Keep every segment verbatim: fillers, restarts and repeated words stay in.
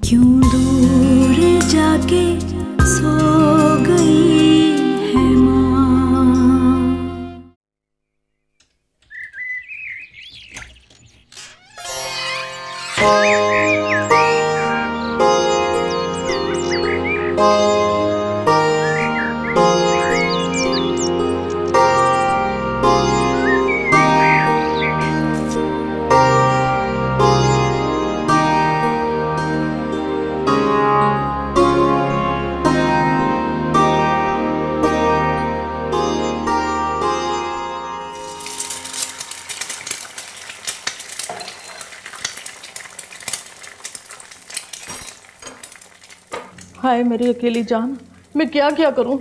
क्यों दूर जाके सो गई है माँ। हाय मेरी अकेली जान, मैं क्या क्या करूं।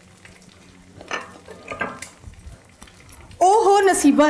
ओहो नसीबन,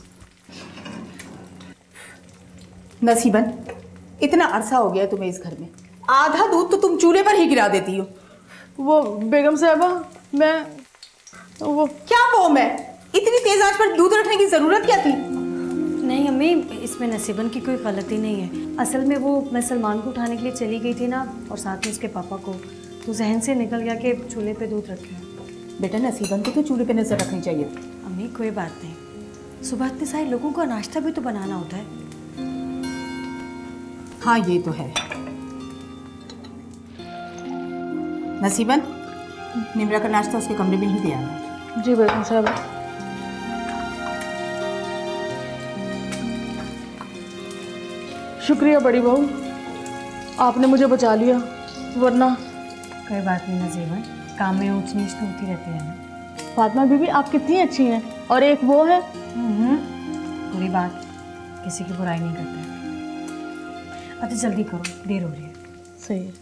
नसीबन इतना अरसा हो गया तुम्हें इस घर में, आधा दूध तो तुम चूल्हे पर ही गिरा देती हो। वो बेगम साहबा, मैं वो क्या वो मैं इतनी तेज आंच पर दूध रखने की जरूरत क्या थी? नहीं अम्मी, इसमें नसीबन की कोई गलती नहीं है। असल में वो मैं सलमान को उठाने के लिए चली गई थी ना, और साथ में उसके पापा को, तो जहन से निकल गया कि चूल्हे पे दूध रखे हैं। बेटा नसीबन को तो चूल्हे पे नजर रखनी चाहिए थी। अम्मी कोई बात नहीं, सुबह इतने सारे लोगों का नाश्ता भी तो बनाना होता है। हाँ ये तो है। नसीबन, निम्रा का नाश्ता उसके कमरे में ही दिया है। जी बेगम साहबा। शुक्रिया बड़ी बहू, आपने मुझे बचा लिया, वरना। कोई बात नहीं नजीबन, काम में ऊंच नीच तो होती रहती है ना। फातिमा बीबी आप कितनी अच्छी हैं, और एक वो है। पूरी बात, किसी की बुराई नहीं करते। अच्छा जल्दी करो, देर हो रही है। सही है।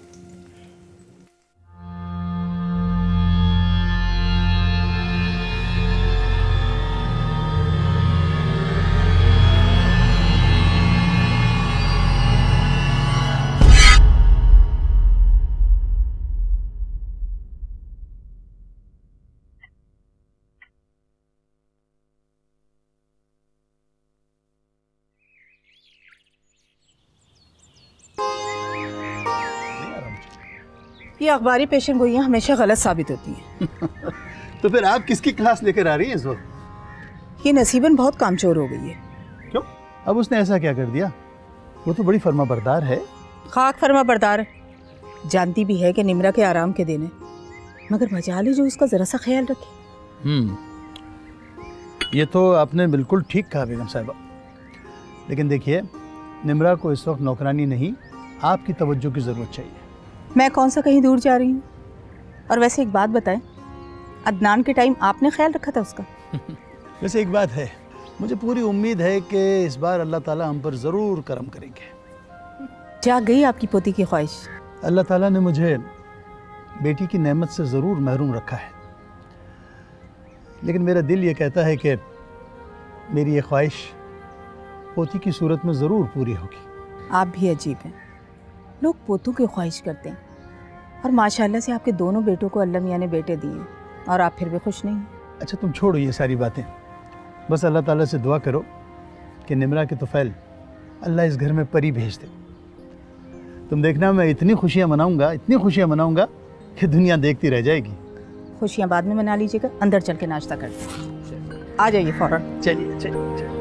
ये अखबारी पेशन गोइयाँ हमेशा गलत साबित होती हैं। तो फिर आप किसकी क्लास लेकर आ रही हैं इस वक्त? ये नसीबन बहुत कामचोर हो गई है। क्यों? अब उसने ऐसा क्या कर दिया? वो तो बड़ी फर्मा बरदार है। खाक फर्मा बरदार है, जानती भी है कि निम्रा के आराम के दिन है, मगर मजाल ही जो उसका जरा सा ख्याल रखे। हम्म, ये तो आपने बिल्कुल ठीक कहा बेगम साहिबा। लेकिन देखिए, निम्रा को इस वक्त नौकरानी नहीं, आपकी तवज्जो की ज़रूरत चाहिए। मैं कौन सा कहीं दूर जा रही हूँ? और वैसे एक बात बताएं, अदनान के टाइम आपने ख्याल रखा था उसका? वैसे एक बात है, मुझे पूरी उम्मीद है कि इस बार अल्लाह ताला हम पर ज़रूर करम करेंगे। जा गई आपकी पोती की ख्वाहिश? अल्लाह ताला ने मुझे बेटी की नेमत से ज़रूर महरूम रखा है, लेकिन मेरा दिल ये कहता है कि मेरी ये ख्वाहिश पोती की सूरत में ज़रूर पूरी होगी। आप भी अजीब हैं, लोग पोतों की ख्वाहिश करते हैं, और माशाल्लाह से आपके दोनों बेटों को अल्लाह मियाँ ने बेटे दिए, और आप फिर भी खुश नहीं। अच्छा तुम छोड़ो ये सारी बातें, बस अल्लाह ताला से दुआ करो कि निम्रा के तुफैल अल्लाह इस घर में परी भेज दे। तुम देखना, मैं इतनी खुशियाँ मनाऊंगा, इतनी खुशियाँ मनाऊंगा कि दुनिया देखती रह जाएगी। खुशियाँ बाद में मना लीजिएगा, अंदर चल के नाश्ता करते हैं। आ जाइए फ़ौरन। चलिए चलिए चलिए।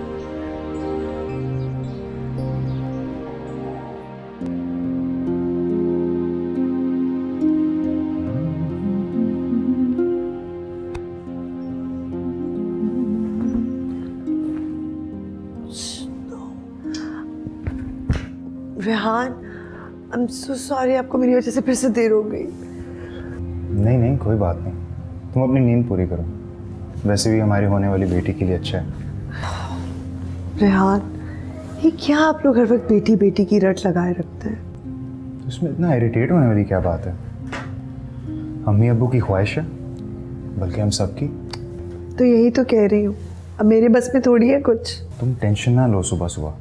Rehan, I am so sorry, आपको मेरी वजह से फिर से देर हो गई। नहीं नहीं कोई बात नहीं, तुम अपनी नींद पूरी करो, वैसे भी हमारी होने वाली बेटी के लिए अच्छा है। रेहान, ये क्या आप लोग हर वक्त बेटी बेटी की रट लगाए रखते हैं? तो इसमें इतना इरिटेट होने वाली क्या बात है? अम्मी अब्बू की ख्वाहिश है, बल्कि हम सबकी। तो यही तो कह रही हूँ, अब मेरे बस में थोड़ी है कुछ। तुम टेंशन ना लो सुबह सुबह।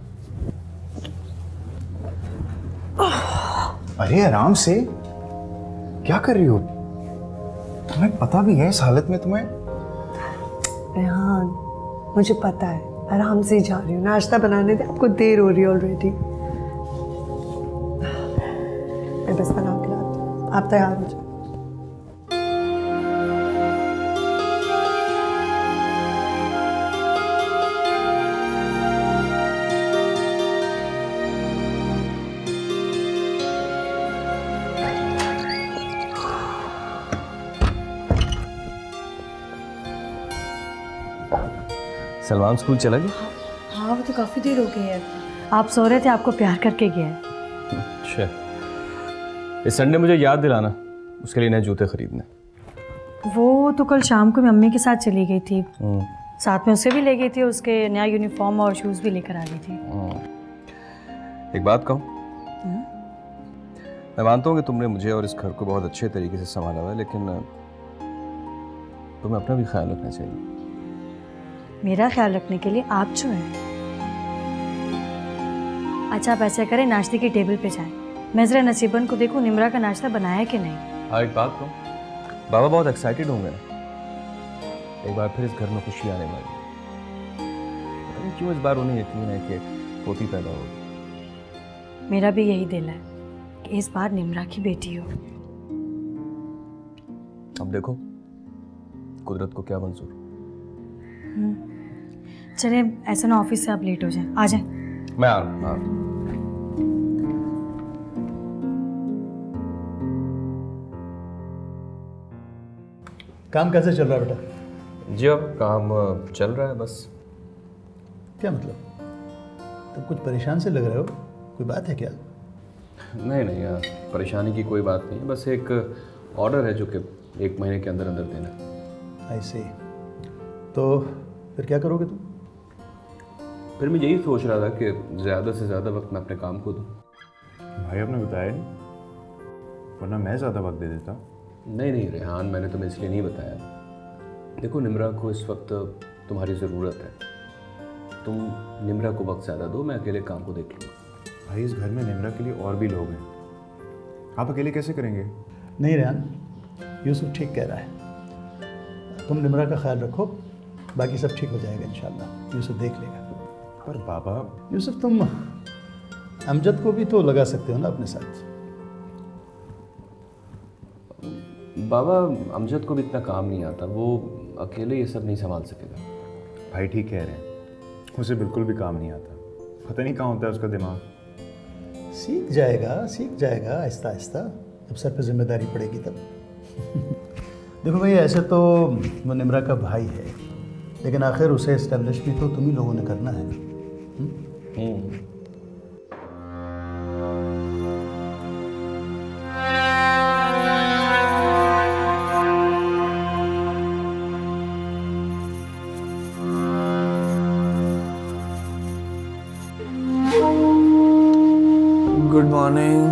अरे आराम से, क्या कर रही हो? तुम्हें पता भी है इस हालत में तुम्हें? रेहान, मुझे पता है, आराम से ही जा रही हूँ, नाश्ता बनाने दे, आपको देर हो रही है ऑलरेडी। बस बना के लाती हूँ, आप तैयार हो जाओ। सलमान स्कूल चला गया? हाँ वो तो काफ़ी देर हो गई है। आप सो रहे थे, आपको प्यार करके गया है। अच्छा, इस संडे मुझे याद दिलाना, उसके लिए नए जूते खरीदने। वो तो कल शाम को मैं मम्मी के साथ चली गई थी, साथ में उसे भी ले गई थी, उसके नया यूनिफॉर्म और शूज़ भी लेकर आ गई थी। एक बात कहूँ, मैं मानता हूँ कि तुमने मुझे और इस घर को बहुत अच्छे तरीके से संभाला हुआ है, लेकिन तुम्हें अपना भी ख्याल रखना चाहिए। मेरा ख्याल रखने के लिए आप जो हैं। अच्छा आप ऐसा करें, नाश्ते की टेबल पे जाएं, मैं जरा नसीबन को देखूं निम्रा का नाश्ता बनाया कि नहीं। हाँ एक बात कहूँ, बाबा बहुत एक्साइटेड होंगे, एक बार फिर इस घर में खुशी आने वाली है। क्यों इस बार उन्हें यकीन है कि पोती पैदा होगी। मेरा भी यही दिल है कि इस बार निम्रा की बेटी हो। अब देखो कुदरत को क्या मंजूर। चले ऐसा ना ऑफिस से आप लेट हो जाएं, आ जाएं। मैं आ रहा हूँ। काम कैसे चल रहा है बेटा? जी अब काम चल रहा है बस। क्या मतलब? तुम कुछ परेशान से लग रहे हो, कोई बात है क्या? नहीं नहीं यार, परेशानी की कोई बात नहीं है, बस एक ऑर्डर है जो कि एक महीने के अंदर अंदर देना। आई सी। तो फिर क्या करोगे तुम? फिर मैं यही सोच रहा था कि ज़्यादा से ज़्यादा वक्त मैं अपने काम को दूँ। भाई आपने बताया नहीं, वरना मैं ज़्यादा वक्त दे देता। नहीं नहीं रेहान, मैंने तुम्हें इसलिए नहीं बताया। देखो निम्रा को इस वक्त तुम्हारी ज़रूरत है, तुम निम्रा को वक्त ज़्यादा दो, मैं अकेले काम को देख लूँगा। भाई इस घर में निम्रा के लिए और भी लोग हैं, आप अकेले कैसे करेंगे? नहीं रेहान, यूसुफ ठीक कह रहा है, तुम निम्रा का ख्याल रखो, बाकी सब ठीक हो जाएगा इंशाल्लाह, यूसुफ देख लेगा। पर बाबा। यूसुफ तुम अमजद को भी तो लगा सकते हो ना अपने साथ। बाबा अमजद को भी इतना काम नहीं आता, वो अकेले ये सब नहीं संभाल सकेगा। भाई ठीक कह रहे हैं, उसे बिल्कुल भी काम नहीं आता, पता नहीं कहाँ होता है उसका दिमाग। सीख जाएगा सीख जाएगा आहिस्ता आहिस्ता, जब सर पे जिम्मेदारी पड़ेगी तब। देखो भाई, ऐसे तो वो निम्रा का भाई है, लेकिन आखिर उसे इस्टेब्लिश भी तो तुम ही लोगों ने करना है। Hmm good morning.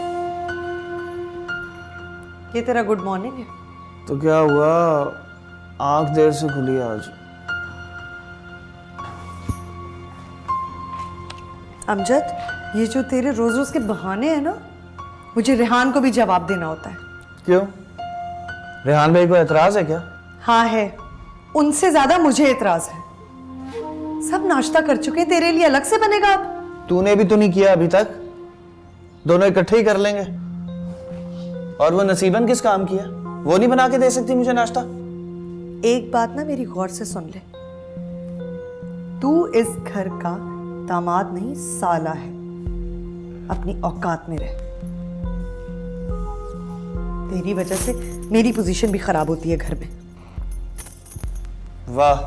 ये तेरा गुड मॉर्निंग है? तो क्या हुआ, आंख देर से खुली आज। अमजद, ये जो तेरे रोज रोज के बहाने हैं ना, मुझे रेहान को भी जवाब देना होता है। क्यों, रेहान भाई को एतराज है क्या? हाँ है, उनसे ज्यादा मुझे एतराज है। सब नाश्ता कर चुके हैं, तेरे लिए अलग से बनेगा अब? तूने भी तो नहीं किया अभी तक, दोनों इकट्ठे ही कर लेंगे। और वो नसीबन किस काम किया, वो नहीं बना के दे सकती मुझे नाश्ता? एक बात ना मेरी गौर से सुन ले, तू इस घर का दामाद नहीं साला है, अपनी औकात में रह। तेरी वजह से मेरी पोजीशन भी खराब होती है घर में। वाह,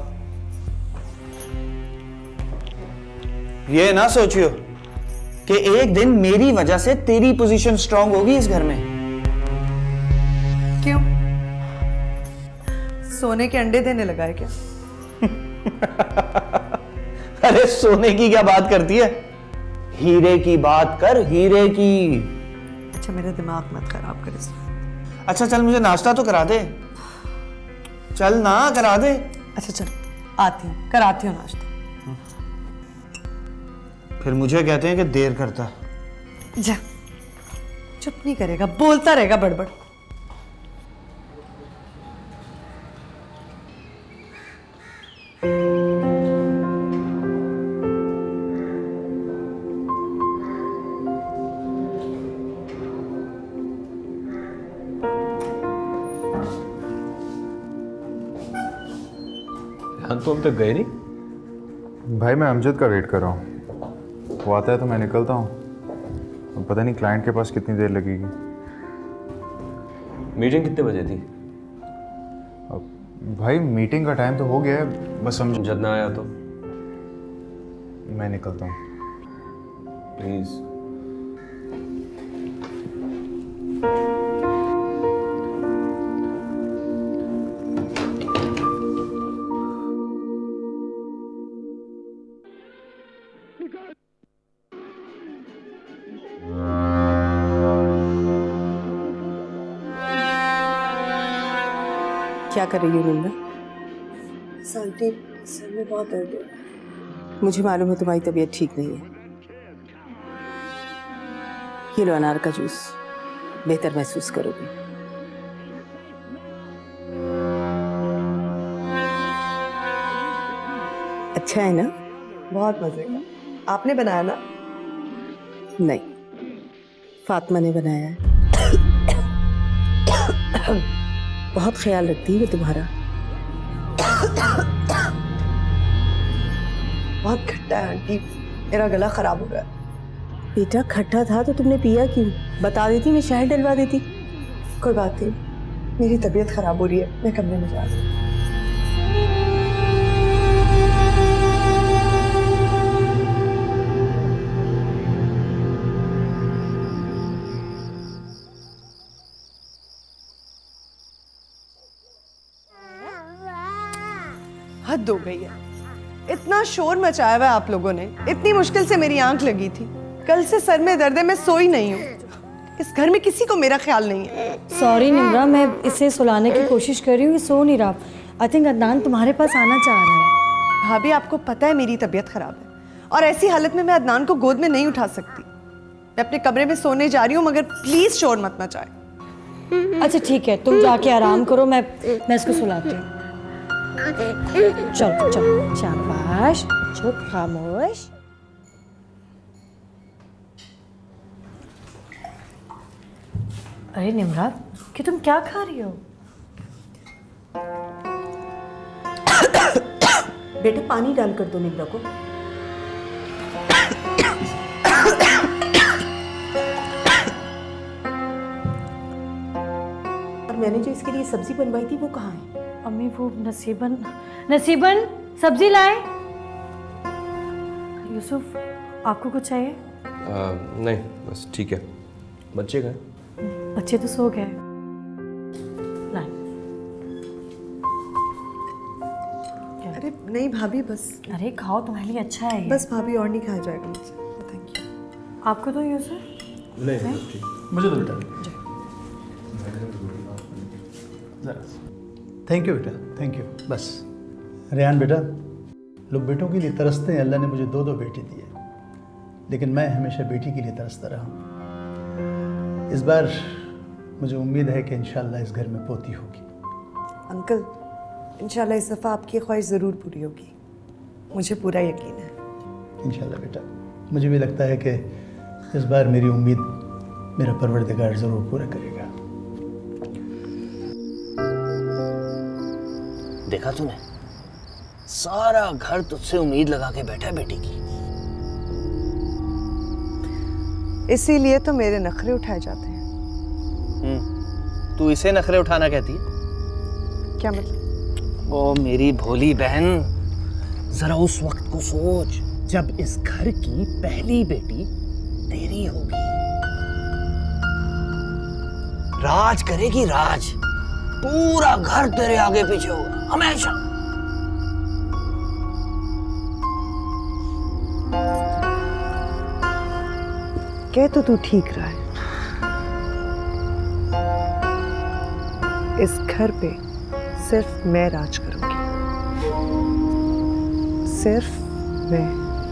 ये ना सोचियो कि एक दिन मेरी वजह से तेरी पोजीशन स्ट्रांग होगी इस घर में। क्यों, सोने के अंडे देने लगा है क्या? अरे सोने की क्या बात करती है, हीरे की बात कर, हीरे की। अच्छा मेरा दिमाग मत खराब कर इसमें। अच्छा चल मुझे नाश्ता तो करा दे, चल ना करा दे। अच्छा चल आती हूँ, कराती हूँ नाश्ता। फिर मुझे कहते हैं कि देर करता। जा, चुप नहीं करेगा, बोलता रहेगा बड़बड़। अदनान तो हम तक गए नहीं। भाई मैं अमजद का वेट कर रहा हूँ, वो आता है तो मैं निकलता हूँ। अब पता नहीं क्लाइंट के पास कितनी देर लगेगी। मीटिंग कितने बजे थी? अब भाई मीटिंग का टाइम तो हो गया है, बस अमजद ना आया तो मैं निकलता हूँ। प्लीज़। क्या कर रही हो निम्रा? आंटी सर में बहुत दर्द है। मुझे मालूम है तुम्हारी तबीयत ठीक नहीं है। ये लो अनार का जूस, बेहतर महसूस करोगी। अच्छा है ना? बहुत मजे का। आपने बनाया ना? नहीं, फातिमा ने बनाया है। बहुत ख्याल रखती है वो तुम्हारा। बहुत खट्टा है आंटी, मेरा गला खराब हो रहा है। बेटा खट्टा था तो तुमने पिया क्यों? बता देती, मैं शहद डलवा देती। कोई बात नहीं, मेरी तबीयत खराब हो रही है, मैं कमरे में जा रही हूँ। हद हो गई है, इतना शोर मचाया हुआ है आप लोगों ने। इतनी मुश्किल से मेरी आंख लगी थी, कल से सर में दर्द है, मैं सोई नहीं हूँ। इस घर में किसी को मेरा ख्याल नहीं है। सॉरी निम्रा, मैं इसे सुलाने की कोशिश कर रही हूँ, ये सो नहीं रहा। आई थिंक अदनान तुम्हारे पास आना चाह रहा है। भाभी आपको पता है मेरी तबीयत खराब है, और ऐसी हालत में मैं अदनान को गोद में नहीं उठा सकती। मैं अपने कमरे में सोने जा रही हूँ, मगर प्लीज शोर मत मचाए। अच्छा ठीक है, तुम जाके आराम करो, मैं मैं इसको सुलाती हूँ। चलो चलो, शाबाश, चुप खामोश। अरे निम्रा, कि तुम क्या खा रही हो? बेटा पानी डाल कर दो निम्रा को। और मैंने जो इसके लिए सब्जी बनवाई थी वो कहाँ है? अम्मी वो नसीबन नसीबन सब्जी लाए। यूसुफ आपको कुछ चाहिए? आ, नहीं बस ठीक है। बच्चे गए? बच्चे तो सो गए। लाए। अरे नहीं भाभी, बस। अरे खाओ, तुम्हारे लिए अच्छा है। बस भाभी, और नहीं खाया जाएगा मुझसे। Thank you. आपको तो यूसुफ? नहीं, नहीं? ठीक, मुझे तो बेटा। थैंक यू बेटा, थैंक यू। बस रेहान बेटा, लोग बेटों के लिए तरसते हैं। अल्लाह ने मुझे दो दो बेटे दिए, लेकिन मैं हमेशा बेटी के लिए तरसता रहा हूँ। इस बार मुझे उम्मीद है कि इंशाल्लाह इस घर में पोती होगी। अंकल, इंशाल्लाह इस दफ़ा आपकी ख्वाहिश ज़रूर पूरी होगी, मुझे पूरा यकीन है। इंशाल्लाह बेटा, मुझे भी लगता है कि इस बार मेरी उम्मीद मेरा परवरदिगार ज़रूर पूरा करेगा। देखा तूने, सारा घर तुझसे उम्मीद लगा के बैठा है बेटी की। इसीलिए तो मेरे नखरे उठाए जाते हैं। हम्म, तू इसे नखरे उठाना कहती है? क्या मतलब? ओ मेरी भोली बहन, जरा उस वक्त को सोच जब इस घर की पहली बेटी तेरी होगी। राज करेगी राज, पूरा घर तेरे आगे पीछे होगा हमेशा। कह तो तू ठीक रहा है। इस घर पे सिर्फ मैं राज करूंगी, सिर्फ मैं।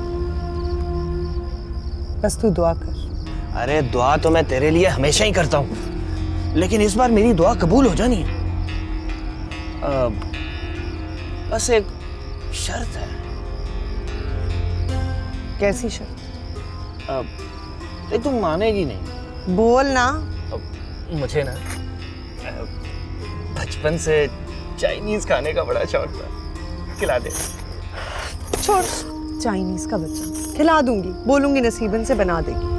बस तू दुआ कर। अरे दुआ तो मैं तेरे लिए हमेशा ही करता हूँ, लेकिन इस बार मेरी दुआ कबूल हो जानी है। आ, बस एक शर्त है। कैसी शर्त? आ, ये तुम मानेगी नहीं। बोल ना। मुझे ना बचपन से चाइनीज खाने का बड़ा शौक था। खिला दे। छोड़, चाइनीज का बच्चा। खिला दूंगी, बोलूंगी नसीबन से बना देगी।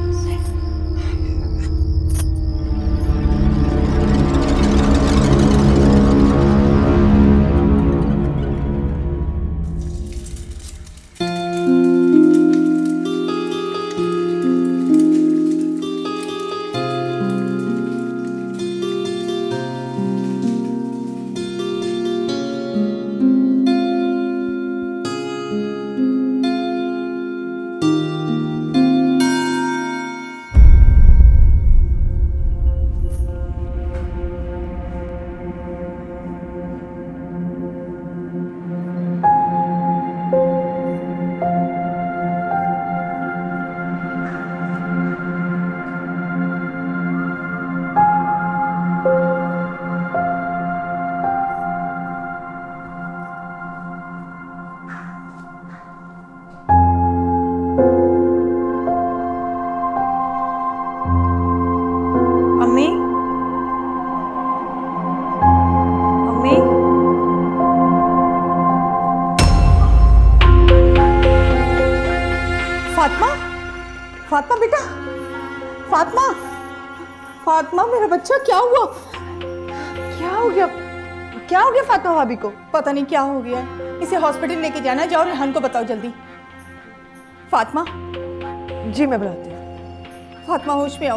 फातिमा बेटा, फातिमा, फातिमा मेरा बच्चा, क्या हुआ? क्या हो गया? क्या हो गया फातिमा भाभी को? पता नहीं क्या हो गया, इसे हॉस्पिटल लेके जाना। जाओ रेहान को बताओ जल्दी। फातिमा। जी मैं बुलाती हूँ। फातिमा होश में आओ।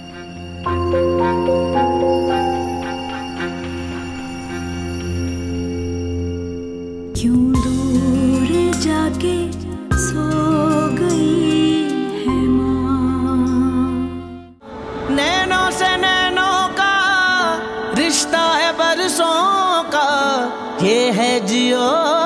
क्यों दूर जाके सो गई है माँ। नैनों से नैनों का रिश्ता है बरसों का, ये है जियो